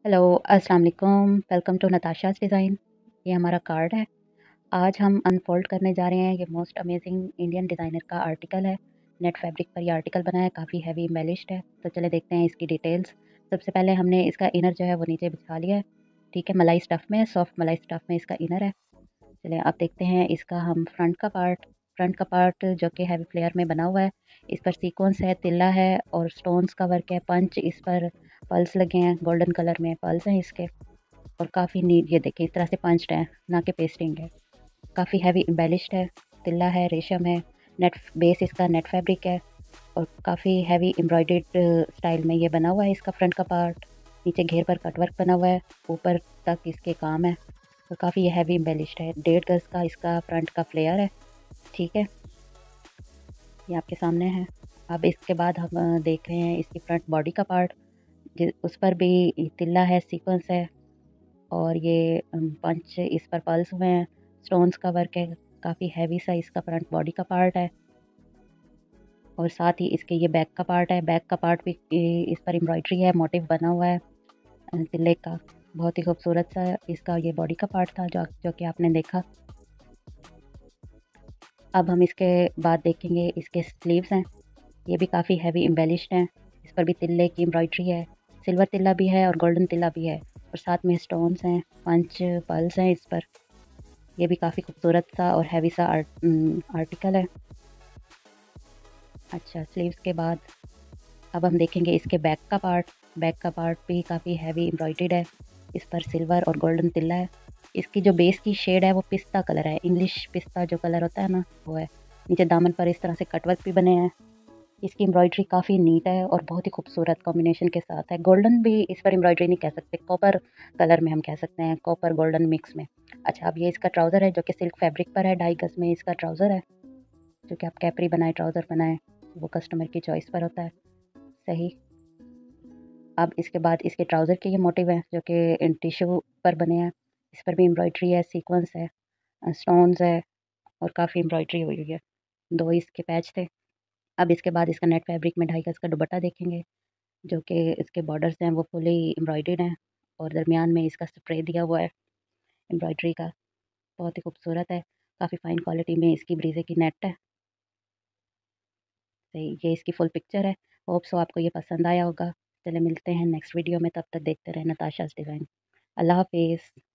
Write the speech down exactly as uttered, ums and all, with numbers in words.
Hello, अस्सलाम वालेकुम। Welcome to Natasha's design. ये हमारा कार्ड है। आज हम अनफोल्ड करने जा रहे हैं। ये मोस्ट अमेजिंग इंडियन डिज़ाइनर का आर्टिकल है। नेट फैब्रिक पर ये आर्टिकल बना है, काफ़ी हैवी एम्बेलिश्ड है। तो चले देखते हैं इसकी डिटेल्स। सबसे पहले हमने इसका इनर जो है वो नीचे बिछा लिया है। ठीक है, मलाई स्टफ़ में, सॉफ्ट मलाई स्टफ़ में इसका इनर है। चलिए अब देखते हैं इसका हम फ्रंट का पार्ट। फ्रंट का पार्ट जो कि हैवी फ्लेयर में बना हुआ है। इस पर सीक्वेंस है, तिल्ला है और स्टोन्स का वर्क है। पंच इस पर पर्ल्स लगे हैं, गोल्डन कलर में पर्ल्स हैं इसके। और काफ़ी नीट, ये देखिए इस तरह से पंच्ड है, ना कि पेस्टिंग है। काफ़ी हैवी एम्बेलिश्ड है, तिल्ला है, रेशम है। नेट बेस इसका नेट फैब्रिक है और काफ़ी हैवी एम्ब्रॉयडर्ड स्टाइल में ये बना हुआ है इसका फ्रंट का पार्ट। नीचे घेर पर कटवर्क बना हुआ है, ऊपर तक इसके काम है और काफ़ी ये हैवी एम्बेलिश्ड है। डेढ़ गज का इसका फ्रंट का फ्लेयर है। ठीक है, ये आपके सामने है। अब इसके बाद हम अ, देख रहे हैं इसकी फ्रंट बॉडी का पार्ट। जि- उस पर भी तिल्ला है, सीक्वेंस है और ये अम, पंच इस पर पल्स हुए हैं। स्टोन्स का वर्क है, काफ़ी हैवी सा इसका फ्रंट बॉडी का पार्ट है। और साथ ही इसके ये बैक का पार्ट है। बैक का पार्ट भी ए, इस पर एम्ब्रॉयडरी है, मोटिव बना हुआ है अ, तिल्ले का। बहुत ही खूबसूरत सा इसका ये बॉडी का पार्ट था जो जो कि आपने देखा। अब हम इसके बाद देखेंगे इसके स्लीव्स हैं। ये भी काफ़ी हैवी एम्बेलिश्ड हैं। इस पर भी तिल्ले की एम्ब्रॉयडरी है। सिल्वर तिल्ला भी है और गोल्डन तिल्ला भी है और साथ में स्टोन्स हैं, पंच पर्ल्स हैं इस पर। ये भी काफ़ी खूबसूरत सा और हैवी सा आर्ट उम, आर्टिकल है। अच्छा, स्लीव्स के बाद अब हम देखेंगे इसके बैक का पार्ट। बैक का पार्ट भी काफ़ी हैवी एम्ब्रॉयडर्ड है। इस पर सिल्वर और गोल्डन तिल्ला है। इसकी जो बेस की शेड है वो पिस्ता कलर है। इंग्लिश पिस्ता जो कलर होता है ना, वो है। नीचे दामन पर इस तरह से कटवर्क भी बने हैं। इसकी एम्ब्रॉयडरी काफ़ी नीट है और बहुत ही खूबसूरत कॉम्बिनेशन के साथ है। गोल्डन भी इस पर एम्ब्रॉयडरी नहीं कह सकते, कॉपर कलर में हम कह सकते हैं, कॉपर गोल्डन मिक्स में। अच्छा, अब ये इसका ट्राउज़र है जो कि सिल्क फैब्रिक पर है। ढाई गज में इसका ट्राउज़र है। जो कि आप कैपरी बनाए, ट्राउज़र बनाए, वो कस्टमर की चॉइस पर होता है। सही। अब इसके बाद इसके ट्राउज़र के ये मोटिव हैं जो कि टिश्यू पर बने हैं। इस पर भी एम्ब्रॉयडरी है, सीक्वेंस है, स्टोन्स है और काफ़ी एम्ब्रॉयडरी हुई हुई है। दो इसके पैच थे। अब इसके बाद इसका नेट फैब्रिक में ढाई गज का दुपट्टा देखेंगे जो कि इसके बॉर्डर्स हैं वो फुली एम्ब्रॉयडर्ड हैं और दरमियान में इसका स्प्रे दिया हुआ है एम्ब्रॉयडरी का। बहुत ही खूबसूरत है। काफ़ी फ़ाइन क्वालिटी में इसकी ब्रीजे की नेट है। तो ये इसकी फुल पिक्चर है। होप सो आपको ये पसंद आया होगा। चले मिलते हैं नेक्स्ट वीडियो में, तब तक देखते रहें नताशाज़ डिज़ाइन। अल्लाह हाफिज़।